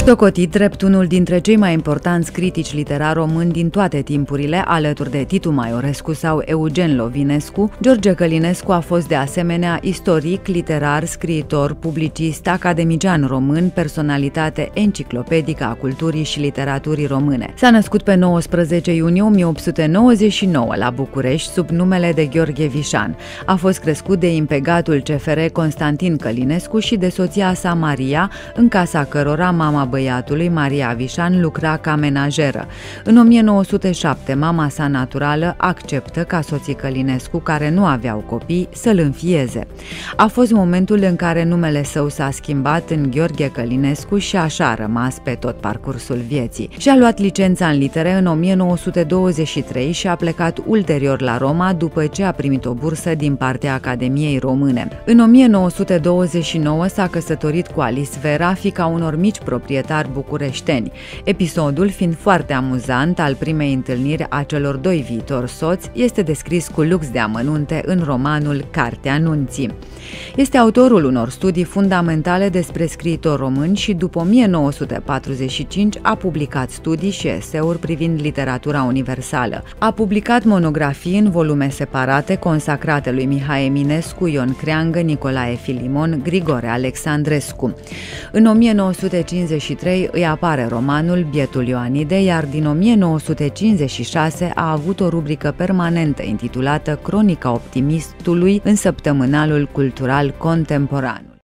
Socotit drept unul dintre cei mai importanți critici literari români din toate timpurile, alături de Titu Maiorescu sau Eugen Lovinescu, George Călinescu a fost de asemenea istoric, literar, scriitor, publicist, academician român, personalitate enciclopedică a culturii și literaturii române. S-a născut pe 19 iunie 1899 la București sub numele de Gheorghe Vișan. A fost crescut de impegatul CFR Constantin Călinescu și de soția sa Maria, în casa cărora mama băiatului, Maria Vișan, lucra ca menajeră. În 1907, mama sa naturală acceptă ca soții Călinescu, care nu aveau copii, să-l înfieze. A fost momentul în care numele său s-a schimbat în Gheorghe Călinescu și așa a rămas pe tot parcursul vieții. Și-a luat licența în litere în 1923 și a plecat ulterior la Roma după ce a primit o bursă din partea Academiei Române. În 1929 s-a căsătorit cu Alice Vera, fiica unor mici proprietari bucureșteni, episodul fiind foarte amuzant al primei întâlniri a celor doi viitori soți, este descris cu lux de amănunte în romanul Cartea Nunții. Este autorul unor studii fundamentale despre scriitori români și după 1945 a publicat studii și eseuri privind literatura universală. A publicat monografii în volume separate consacrate lui Mihai Eminescu, Ion Creangă, Nicolae Filimon, Grigore Alexandrescu. În 1953 îi apare romanul Bietul Ioanide, iar din 1956 a avut o rubrică permanentă intitulată Cronica Optimistului în Săptămânalul Cultural Contemporan.